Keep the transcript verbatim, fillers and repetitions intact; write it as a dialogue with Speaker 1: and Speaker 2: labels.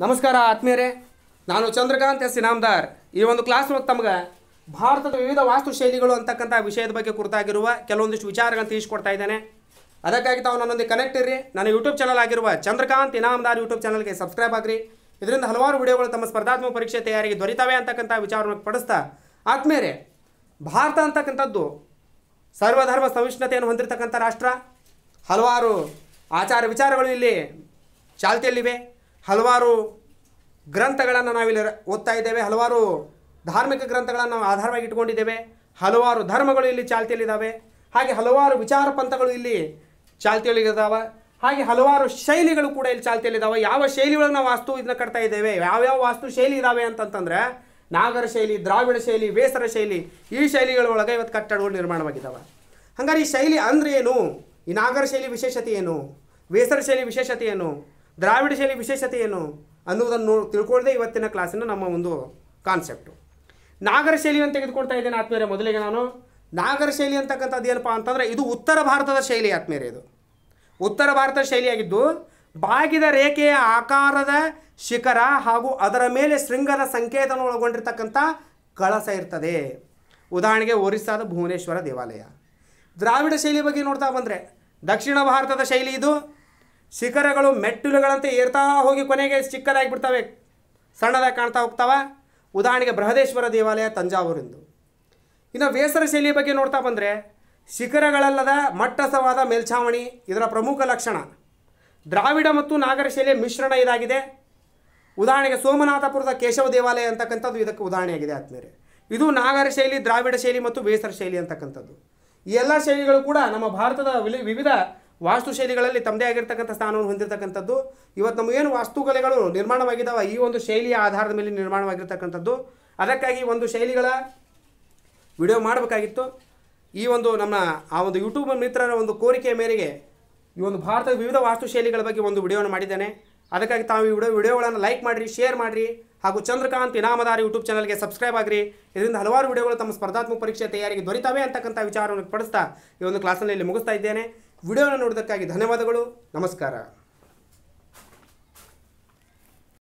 Speaker 1: ನಮಸ್ಕಾರ ಆತ್ಮೀಯರೇ, ನಾನು ಚಂದ್ರಕಾಂತ್ ಎಸ್ ಇನಾಮದಾರ್. ಈ ಒಂದು ಕ್ಲಾಸ್ ಒಳಗೆ ತಮಗೆ ಭಾರತದ ವಿವಿಧ ವಾಸ್ತುಶೈಲಿಗಳು ಅಂತಕ್ಕಂಥ ವಿಷಯದ ಬಗ್ಗೆ ಕುರಿತಾಗಿರುವ ಕೆಲವೊಂದಿಷ್ಟು ವಿಚಾರಗಳನ್ನು ತಿಳಿಸ್ಕೊಡ್ತಾ ಇದ್ದೇನೆ. ಅದಕ್ಕಾಗಿ ತಾವು ನನ್ನೊಂದಿಗೆ ಕನೆಕ್ಟ್ ಇರ್ರಿ. ನನ್ನ ಯೂಟ್ಯೂಬ್ ಚಾನಲ್ ಆಗಿರುವ ಚಂದ್ರಕಾಂತ್ ಇನಾಮದಾರ್ ಯೂಟ್ಯೂಬ್ ಚಾನಲ್ಗೆ ಸಬ್ಸ್ಕ್ರೈಬ್ ಆಗಿರಿ. ಇದರಿಂದ ಹಲವಾರು ವಿಡಿಯೋಗಳು ತಮ್ಮ ಸ್ಪರ್ಧಾತ್ಮಕ ಪರೀಕ್ಷೆ ತಯಾರಿಗೆ ದೊರೀತವೆ ಅಂತಕ್ಕಂಥ ವಿಚಾರವನ್ನು ಪಡಿಸ್ತಾ, ಆತ್ಮೀಯರೇ, ಭಾರತ ಅಂತಕ್ಕಂಥದ್ದು ಸರ್ವಧರ್ಮ ಸಹಿಷ್ಣುತೆಯನ್ನು ಹೊಂದಿರತಕ್ಕಂಥ ರಾಷ್ಟ್ರ. ಹಲವಾರು ಆಚಾರ ವಿಚಾರಗಳು ಇಲ್ಲಿ ಚಾಲ್ತಿಯಲ್ಲಿವೆ. ಹಲವಾರು ಗ್ರಂಥಗಳನ್ನು ನಾವಿಲ್ಲಿ ಓದ್ತಾ ಇದ್ದೇವೆ. ಹಲವಾರು ಧಾರ್ಮಿಕ ಗ್ರಂಥಗಳನ್ನು ನಾವು ಆಧಾರವಾಗಿ ಇಟ್ಕೊಂಡಿದ್ದೇವೆ. ಹಲವಾರು ಧರ್ಮಗಳು ಇಲ್ಲಿ ಚಾಲ್ತಿಯಲ್ಲಿದ್ದಾವೆ. ಹಾಗೆ ಹಲವಾರು ವಿಚಾರ ಪಂಥಗಳು ಇಲ್ಲಿ ಚಾಲ್ತಿಯಲ್ಲಿದ್ದಾವೆ. ಹಾಗೆ ಹಲವಾರು ಶೈಲಿಗಳು ಕೂಡ ಇಲ್ಲಿ ಚಾಲ್ತಿಯಲ್ಲಿದ್ದಾವೆ. ಯಾವ ಶೈಲಿಗಳಿಗೆ ನಾವು ವಾಸ್ತು ಇದನ್ನ ಕಟ್ತಾ ಇದ್ದೇವೆ, ಯಾವ್ಯಾವ ವಾಸ್ತು ಶೈಲಿ ಇದ್ದಾವೆ ಅಂತಂತಂದರೆ ನಾಗರ ಶೈಲಿ, ದ್ರಾವಿಡ ಶೈಲಿ, ವೇಸರ ಶೈಲಿ, ಈ ಶೈಲಿಗಳ ಒಳಗೆ ಇವತ್ತು ಕಟ್ಟಡಗಳು ನಿರ್ಮಾಣವಾಗಿದ್ದಾವೆ. ಹಾಗಾದ್ರೆ ಈ ಶೈಲಿ ಅಂದರೆ ಏನು? ಈ ನಾಗರ ಶೈಲಿ ವಿಶೇಷತೆ ಏನು? ವೇಸರ ಶೈಲಿ ವಿಶೇಷತೆ ಏನು? ದ್ರಾವಿಡ ಶೈಲಿ ವಿಶೇಷತೆ ಏನು ಅನ್ನೋದನ್ನು ತಿಳ್ಕೊಳ್ಳದೆ ಇವತ್ತಿನ ಕ್ಲಾಸಿನ ನಮ್ಮ ಒಂದು ಕಾನ್ಸೆಪ್ಟು. ನಾಗರ ಶೈಲಿಯನ್ನು ತೆಗೆದುಕೊಳ್ತಾ ಇದ್ದೇನೆ ಆತ್ಮೀಯರೇ. ಮೊದಲಿಗೆ ನಾನು ನಾಗರ ಶೈಲಿ ಅಂತಕ್ಕಂಥದ್ದು ಏನಪ್ಪ ಅಂತಂದರೆ ಇದು ಉತ್ತರ ಭಾರತದ ಶೈಲಿ ಆತ್ಮೀಯರೇ. ಇದು ಉತ್ತರ ಭಾರತದ ಶೈಲಿಯಾಗಿದ್ದು ಬಾಗಿದ ರೇಖೆಯ ಆಕಾರದ ಶಿಖರ ಹಾಗೂ ಅದರ ಮೇಲೆ ಶೃಂಗದ ಸಂಕೇತವನ್ನು ಒಳಗೊಂಡಿರ್ತಕ್ಕಂಥ ಕಳಸ ಇರ್ತದೆ. ಉದಾಹರಣೆಗೆ ಒರಿಸ್ಸಾದ ಭುವನೇಶ್ವರ ದೇವಾಲಯ. ದ್ರಾವಿಡ ಶೈಲಿ ಬಗ್ಗೆ ನೋಡ್ತಾ ಬಂದರೆ ದಕ್ಷಿಣ ಭಾರತದ ಶೈಲಿ ಇದು. ಶಿಖರಗಳು ಮೆಟ್ಟಿಲುಗಳಂತೆ ಏರ್ತಾ ಹೋಗಿ ಕೊನೆಗೆ ಚಿಕ್ಕದಾಗಿಬಿಡ್ತವೆ, ಸಣ್ಣದಾಗಿ ಕಾಣ್ತಾ ಹೋಗ್ತಾವೆ. ಉದಾಹರಣೆಗೆ ಬೃಹದೇಶ್ವರ ದೇವಾಲಯ ತಂಜಾವೂರಿಂದು. ಇನ್ನು ವೇಸರ ಶೈಲಿಯ ಬಗ್ಗೆ ನೋಡ್ತಾ ಬಂದರೆ ಶಿಖರಗಳಲ್ಲದ ಮಟ್ಟಸವಾದ ಮೇಲ್ಛಾವಣಿ ಇದರ ಪ್ರಮುಖ ಲಕ್ಷಣ. ದ್ರಾವಿಡ ಮತ್ತು ನಾಗರ ಶೈಲಿಯ ಮಿಶ್ರಣ ಇದಾಗಿದೆ. ಉದಾಹರಣೆಗೆ ಸೋಮನಾಥಪುರದ ಕೇಶವ ದೇವಾಲಯ ಅಂತಕ್ಕಂಥದ್ದು ಇದಕ್ಕೆ ಉದಾಹರಣೆಯಾಗಿದೆ ಆದ್ಮೇಲೆ. ಇದು ನಾಗರ ಶೈಲಿ, ದ್ರಾವಿಡ ಶೈಲಿ ಮತ್ತು ವೇಸರ ಶೈಲಿ ಅಂತಕ್ಕಂಥದ್ದು. ಈ ಎಲ್ಲ ಶೈಲಿಗಳು ಕೂಡ ನಮ್ಮ ಭಾರತದ ವಿವಿಧ ವಾಸ್ತುಶೈಲಿಗಳಲ್ಲಿ ತಮ್ಮದೇ ಆಗಿರ್ತಕ್ಕಂಥ ಸ್ಥಾನವನ್ನು ಹೊಂದಿರತಕ್ಕಂಥದ್ದು. ಇವತ್ತು ನಮಗೇನು ವಾಸ್ತುಕಲೆಗಳು ನಿರ್ಮಾಣವಾಗಿದ್ದಾವೆ ಈ ಒಂದು ಶೈಲಿಯ ಆಧಾರದ ಮೇಲೆ ನಿರ್ಮಾಣವಾಗಿರ್ತಕ್ಕಂಥದ್ದು. ಅದಕ್ಕಾಗಿ ಒಂದು ಶೈಲಿಗಳ ವಿಡಿಯೋ ಮಾಡಬೇಕಾಗಿತ್ತು. ಈ ಒಂದು ನಮ್ಮ ಆ ಒಂದು ಯೂಟ್ಯೂಬ್ ಮಿತ್ರರ ಒಂದು ಕೋರಿಕೆಯ ಮೇರೆಗೆ ಈ ಒಂದು ಭಾರತದ ವಿವಿಧ ವಾಸ್ತುಶೈಲಿಗಳ ಬಗ್ಗೆ ಒಂದು ವಿಡಿಯೋನ ಮಾಡಿದ್ದೇನೆ. ಅದಕ್ಕಾಗಿ ತಾವು ಈ ವಿಡಿಯೋ ವಿಡಿಯೋಗಳನ್ನು ಲೈಕ್ ಮಾಡಿರಿ, ಶೇರ್ ಮಾಡಿರಿ, ಹಾಗೂ ಚಂದ್ರಕಾಂತ್ ಇನಾಮದಾರ್ ಯೂಟ್ಯೂಬ್ ಚಾನಲ್ಗೆ ಸಬ್ಸ್ಕ್ರೈಬ್ ಆಗಿರಿ. ಇದರಿಂದ ಹಲವಾರು ವಿಡಿಯೋಗಳು ತಮ್ಮ ಸ್ಪರ್ಧಾತ್ಮಕ ಪರೀಕ್ಷೆ ತಯಾರಿಗೆ ದೊರೀತವೆ ಅಂತಕ್ಕಂಥ ವಿಚಾರವನ್ನು ಪಡಿಸ್ತಾ ಈ ಒಂದು ಕ್ಲಾಸಲ್ಲಿ ಇಲ್ಲಿ ಮುಗಿಸ್ತಾ ಇದ್ದೇನೆ. ವಿಡಿಯೋನ ನೋಡೋದಕ್ಕಾಗಿ ಧನ್ಯವಾದಗಳು. ನಮಸ್ಕಾರ.